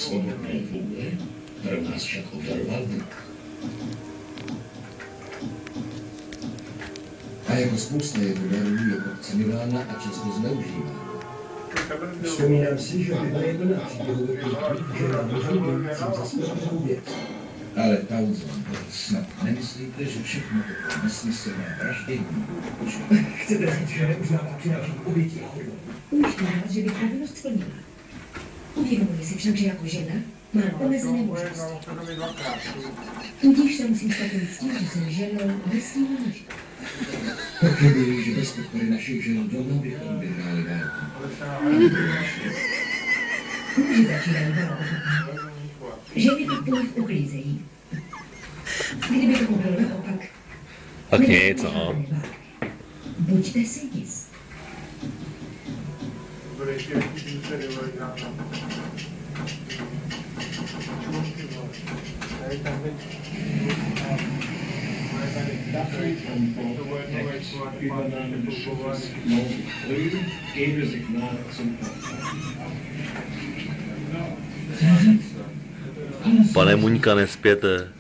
svobodné vůle pro nás však operoval vlk. A jako spousta jeho darů je podceňována a často zneužívána. Vzpomínám si, že by jedna příběhu že na druhou jsem za svou věc. Ale Townsend, snad nemyslíte, že všechno toto nesmyslné vraždění počítá? Chcete říct, že neuznává přinášení obětí a hodnot? Ujišťuji vás, že bych povinnost splnila. Uvědomuji si však, že jako žena mám omezené možnosti. Tudíž se musím stavět s tím, že jsem ženou nesmím muže. Pochybuji, že bez podpory našich žen doma bychom vyhráli válku. Muži začínají válku. Ženy pak po nich uklízejí. Kdyby tomu bylo naopak, Ok, co? buďte si jist. Pane Muňka, nespěte.